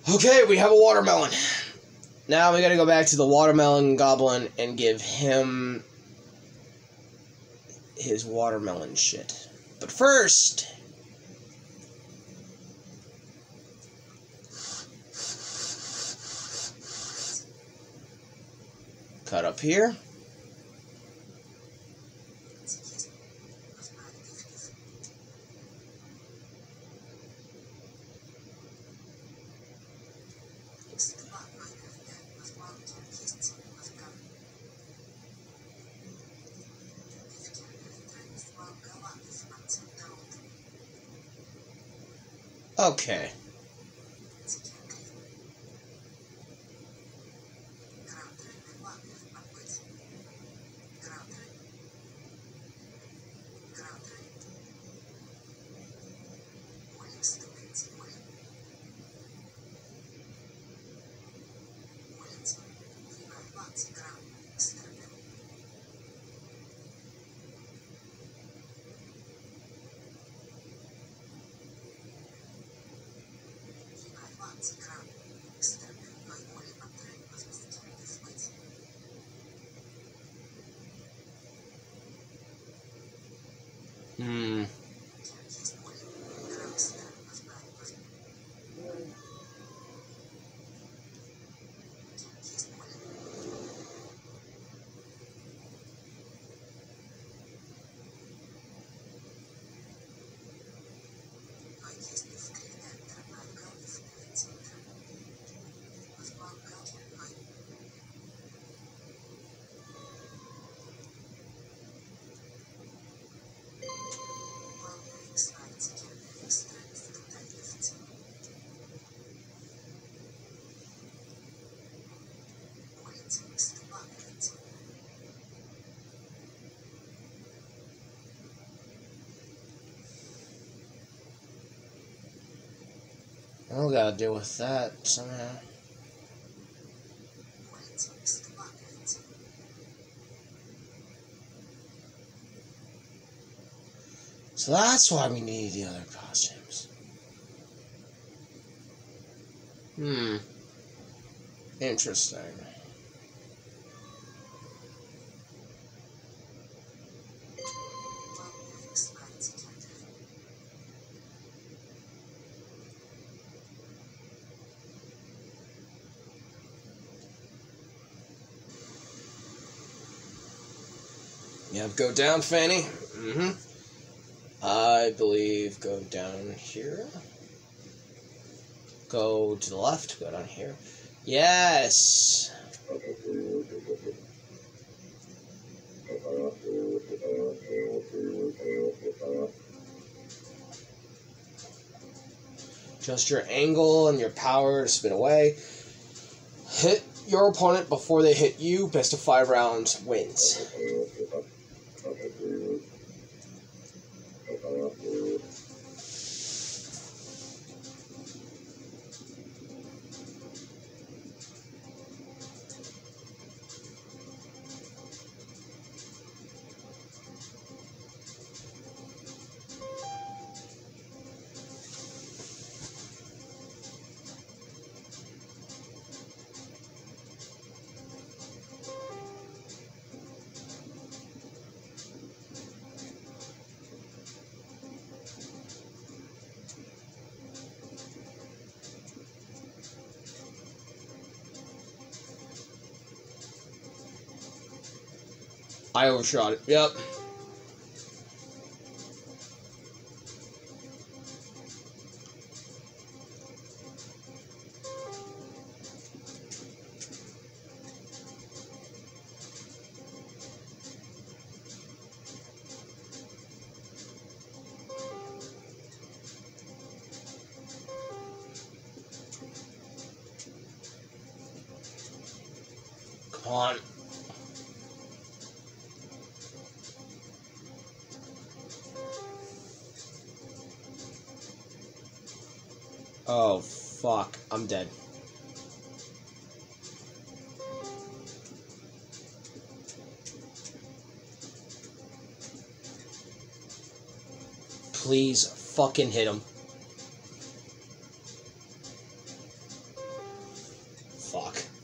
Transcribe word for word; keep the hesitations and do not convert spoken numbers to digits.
Okay, we have a watermelon. Now we gotta go back to the watermelon goblin and give him his watermelon shit. But first, cut up here. Okay. Hmm. I gotta deal with that somehow. So that's why we need the other costumes. Hmm. Interesting. Yep, go down, Fanny. Mm-hmm. I believe go down here. Go to the left, go down here. Yes! Adjust your angle and your power to spin away. Hit your opponent before they hit you. Best of five rounds wins. I overshot it. Yep. Come on. Oh, fuck. I'm dead. Please fucking hit him. Fuck.